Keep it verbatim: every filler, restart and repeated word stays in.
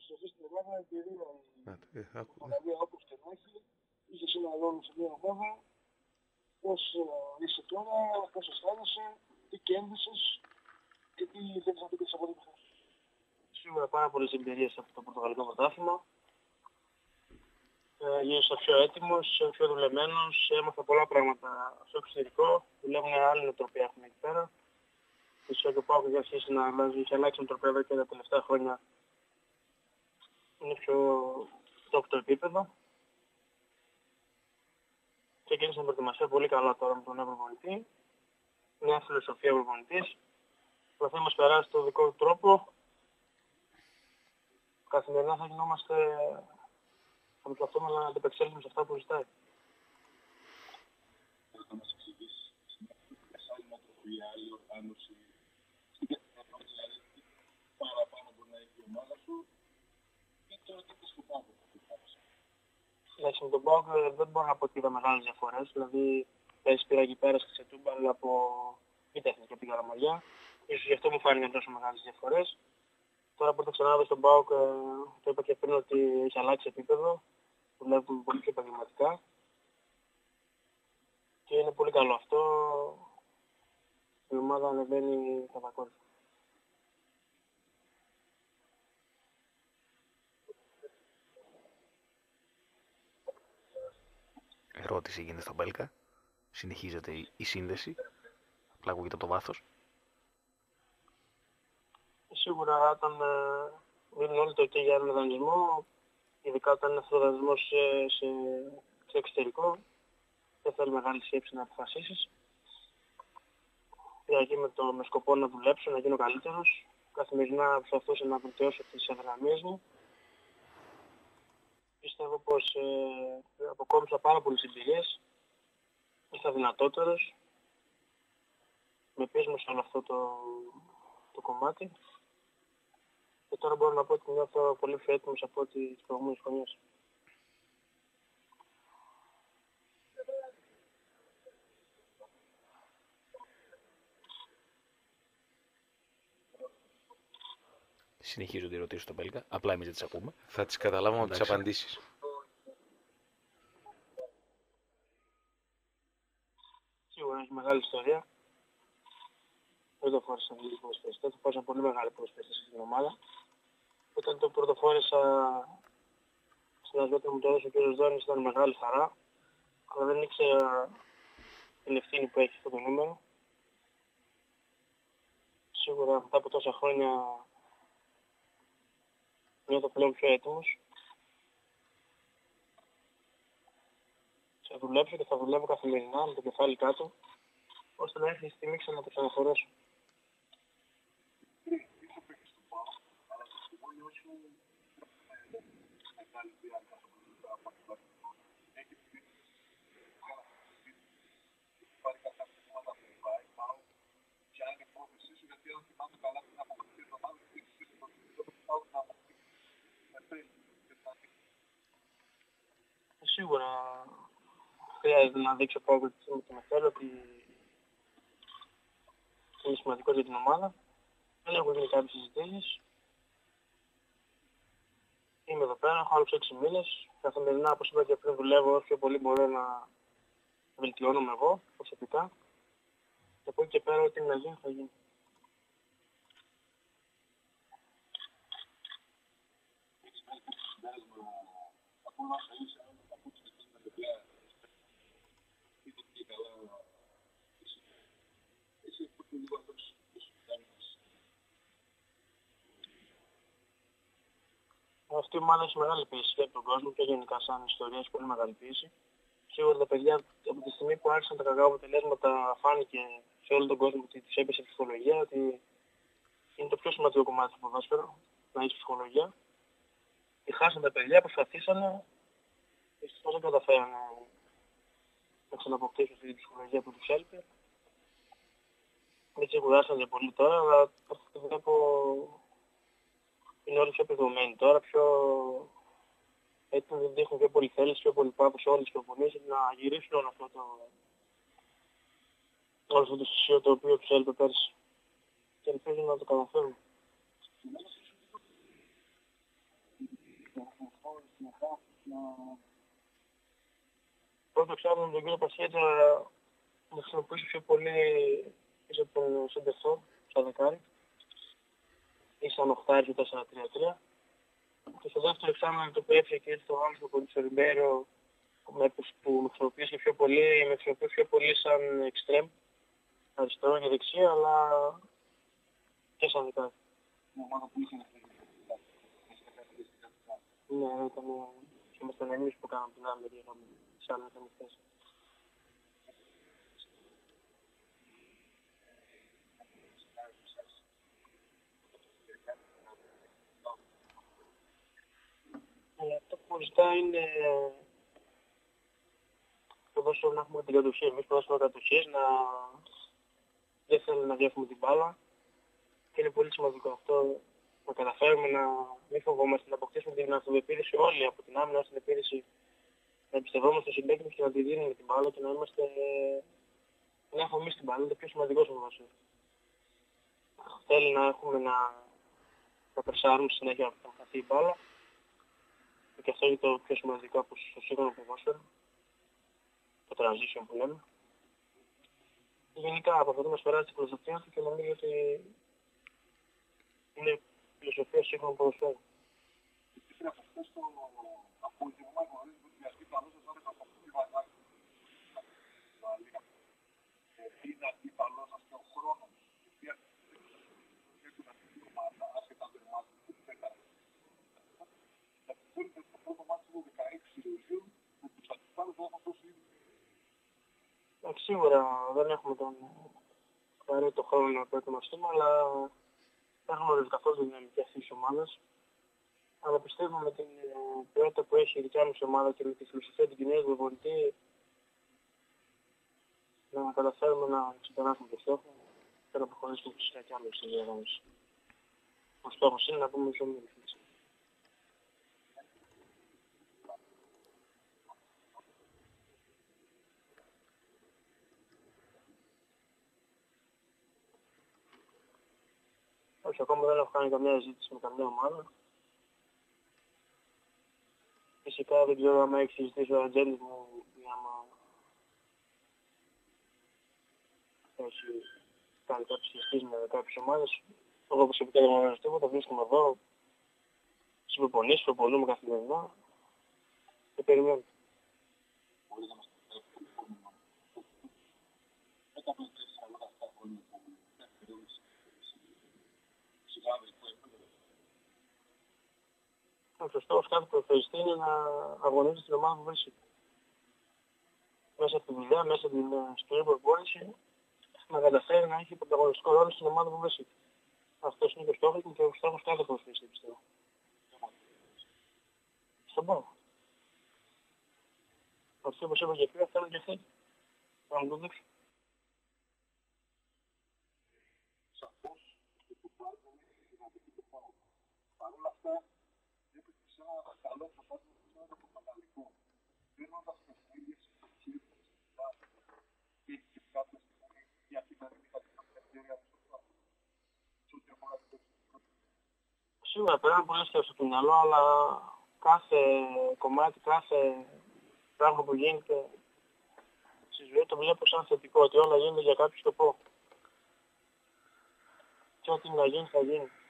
επιστροφή στην Ελλάδα, η εμπειρία Ε, η άκου, ναι. Πορτογαλία όπως και να έχει, είχε ένα ρόλο σε μια ομάδα. Πώς ε, είσαι τώρα, πώς αισθάνεσαι, τι κέρδισες και τι θέλεις να πείτε από την. Σίγουρα πάρα πολλές εμπειρίες από το Πορτογαλικό πρωτάθλημα. Ε, γύρισα πιο έτοιμος, πιο δουλεμένος, έμαθα πολλά πράγματα στο εξωτερικό. Δουλεύουν άλλη νοοτροπία έχουμε εκεί πέρα. Φυσικά και ο Πάοκ έχει αρχίσει να αλλάζει, έχει αλλάξει νοοτροπία εδώ και τα τελευταία χρόνια. Είναι πιο top το επίπεδο. Ξεκίνησα την προετοιμασία πολύ καλά τώρα με τον νέο προπονητή. Μια φιλοσοφία προπονητής. Προσπαθεί να μας περάσει το δικό του τρόπο. Καθημερινά θα γινόμαστε, θα προσπαθούμε να αντιπεξέλθουμε σε αυτά που ζητάει. Θα μας εξηγήσεις σε άλλη νοοτροπία, άλλη οργάνωση, δηλαδή παραπάνω μπορεί να έχει η ομάδα σου ή τώρα τι θες το Πάοκ. Εντάξει, με τον Πάοκ δεν μπορώ να πω ότι είδα μεγάλες διαφορές. Δηλαδή, πέρυσι πήγα εκεί πέρα σε τούμπαλ από είτε εθνική πήγα Ραμαλιά. Ίσως γι' αυτό μου φάνηκαν τόσο μεγάλες διαφορές. Τώρα που το ξανάδω στον ΠΑΟΚ, το είπα και πριν ότι έχει αλλάξει επίπεδο. Δουλεύουμε πολύ πιο επαγγελματικά. Και είναι πολύ καλό αυτό. Η ομάδα ανεβαίνει κατακόρυφα. Ερώτηση γίνεται στον Μπέλκα. Συνεχίζεται η, η σύνδεση. Απλά ακούγεται από το βάθος. Σίγουρα όταν ε, δίνουν όλοι το OK για έναν δανεισμό, ειδικά όταν είναι αυτό ο δανεισμός σε, σε, σε εξωτερικό, δεν θέλει μεγάλη σκέψη να αποφασίσεις. Δηλαδή με, το, με σκοπό να δουλέψω, να γίνω καλύτερος. Καθημερινά προσπαθούσα να βελτιώσω τις αδυναμίες μου. Πιστεύω πως ε, αποκόμισα πάρα πολλές εμπειρίες. Ήρθα δυνατότερος. Με πείσμα σε όλο αυτό το, το κομμάτι. Και τώρα μπορώ να πω ότι νιώθω πολύ πιο έτοιμος από ό,τι τις προηγούμενες χρονιές. Συνεχίζονται οι ερωτήσεις στον Μπέλκα. Απλά εμείς δεν τις ακούμε. Θα τις καταλάβουμε από τις Εντάξει. απαντήσεις. Σίγουρα έχει μεγάλη ιστορία. Δεν το φόρησα λίγοι ποδοσφαιριστές, το φόρησα πολύ μεγάλη ποδοσφαιριστές στην ομάδα. Όταν το πρωτοφόρησα στην Αζώτα μου το έδωσε ο κ. Δόνης, ήταν μεγάλη χαρά. Αλλά δεν ήξερα την ευθύνη που έχει αυτό το νούμερο. Σίγουρα μετά από τόσα χρόνια νιώθω πλέον πιο έτοιμος. Θα δουλέψω και θα δουλεύω καθημερινά με το κεφάλι κάτω, ώστε να έρθει η στιγμή ξανά να το ξαναφορέσω. Σίγουρα χρειάζεται να δείξω πάγο τη στιγμή που με θέλω, ότι είναι σημαντικό για την ομάδα. Δεν έχω γίνει κάποιες συζητήσεις. Είμαι εδώ πέρα, έχω άλλους έξι μήνες. Καθημερινά, όπως είπα και πριν, δουλεύω όσο πολύ μπορώ να βελτιώνομαι εγώ προσωπικά. Και από εκεί και πέρα, ό,τι να γίνει θα γίνει. Αυτή η ομάδα έχει μεγάλη πίεση για τον κόσμο και γενικά σαν ιστορία έχει πολύ μεγάλη πίεση. Σίγουρα τα παιδιά από τη στιγμή που άρχισαν τα κακά αποτελέσματα φάνηκε σε όλο τον κόσμο ότι τους έπεσε η ψυχολογία, ότι είναι το πιο σημαντικό κομμάτι του ποδόσφαιρου, να έχει ψυχολογία. Και χάσαν τα παιδιά, προσπαθήσανε, δυστυχώς δεν καταφέρανε να ξαναποκτήσουν αυτή την ψυχολογία που τους έλειπε. Έτσι κουράσανε πολύ τώρα, αλλά αυτό βλέπω είναι όλοι πιο πεδομένοι τώρα, πιο έτοιμοι, δείχνουν πιο πολύ θέληση, πιο πολύ πάθος σε όλες τις προπονήσεις να γυρίσουν όλο αυτό το όλο αυτό το στοιχείο το οποίο τους έλειπε πέρσι. Και ελπίζω να το καταφέρουν. Πρώτο εξάμεινο τον κύριο Πασχέτζα να χρησιμοποιήσει πιο πολύ πίσω από τον Σεντερφόρ, σαν δεκάρι, ή σαν οχτάρι του τέσσερα τρία τρία. Και στο δεύτερο εξάμεινο το που έφυγε και ήρθε ο Άμστο από τον Ριμπέρο, που με χρησιμοποιήσει πιο πολύ, με χρησιμοποιήσει πιο πολύ σαν εξτρέμ, αριστερό και δεξιά, αλλά και σαν δεκάρι. Ναι, ήταν και ήμασταν εμείς που κάναμε την άμερη σε άλλες αμυστές. Αλλά αυτό που ζητά είναι το δώσω να έχουμε την κατοχή. Εμείς που δώσουμε κατοχές να δεν θέλουμε να διέχουμε την μπάλα και είναι πολύ σημαντικό αυτό να καταφέρουμε να μην φοβόμαστε, να αποκτήσουμε την αυτοπεποίθηση όλοι από την άμυνα στην επίθεση, να εμπιστευόμαστε στους συμπαίκτες και να τη δίνουμε την μπάλα και να είμαστε να έχουμε εμείς την μπάλα, είναι το πιο σημαντικό στο ποδόσφαιρο. Θέλει να έχουμε να, να περσάρουμε συνέχεια από να χαθεί η μπάλα και αυτό είναι το πιο σημαντικό από στο σύγχρονο ποδόσφαιρο, το transition που λέμε. Και γενικά από αυτό το μας περάσει την φιλοσοφία του και νομίζω ότι είναι φιλοσοφία σύγχρονου ποδοσφαίρου. Ήθελα από χθες το απόγευμα γνωρίζουμε ότι η αρχή παλός θα είναι από αυτή τη βαζάκη. Είναι αντίπαλος αυτό ο χρόνος. Γιατί έχουν αυτή τη ομάδα, άσχετα το μάτι που πέταρε. Θα ξέρετε το πρώτο μάτι του δεκαέξι Ιουλίου που τους αντιπάλους θα έχουν τόσο ήδη. Σίγουρα δεν έχουμε τον απαραίτητο χρόνο να προετοιμαστούμε, αλλά δεν γνωρίζει καθόλου τη δυναμική αυτής της ομάδας. Αλλά πιστεύω με την ποιότητα που έχει η δικιά μας ομάδα και με τη φιλοσοφία του κοινού προπονητή να καταφέρουμε να ξεπεράσουμε το στόχο και να προχωρήσουμε φυσικά κι άλλο στη διαδρόμηση. Ο στόχος είναι να πούμε στους ομίλους. Όχι, ακόμα δεν έχω κάνει καμία ζήτηση με καμία ομάδα. Φυσικά δεν ξέρω αν έχει συζητήσει ο Αντζέλης μου ή άμα έχει κάνει κάποιες συζητήσεις με κάποιες ομάδες. Εγώ προσωπικά δεν γνωρίζω τίποτα, βρίσκομαι εδώ στις προπονήσεις, προπονούμε καθημερινά και περιμένω. Μπορεί να μας πει μετά από τέσσερα όλα αυτά χρόνια που έφερε σιγάδερικο επίπεδο. Ο στόχος κάθε προπονητή είναι να αγωνίζει την ομάδα που βρίσκεται. Μέσα από τη δουλειά, μέσα από την σκληρή προπόνηση, να καταφέρει να έχει πρωταγωνιστικό ρόλο στην ομάδα που βρίσκεται. Αυτός είναι και ο στόχος μου και ο στόχος κάθε προπονητή, πιστεύω. Στον πόνο. Αυτό όπως είπα και πριν, θέλω και θέλει. Να το δείξω. Σαφώς και το πράγμα είναι σημαντικό το πάω. Παρ' όλα αυτά, έπαιξε σε ένα καλό προπάτημα που είναι το πρωταγωνιστικό. Δίνοντας παιχνίδια στις αρχές και και κάποια στιγμή γιατί να μην είχατε κάποια ευκαιρία να το πράγμα. Σε ό,τι αφορά την τεχνική. Σίγουρα πρέπει να πολλές σκέψεις στο μυαλό, αλλά κάθε κομμάτι, κάθε πράγμα που γίνεται στη ζωή το βλέπω σαν θετικό, ότι όλα γίνονται για κάποιο σκοπό. Και ό,τι να γίνει θα γίνει.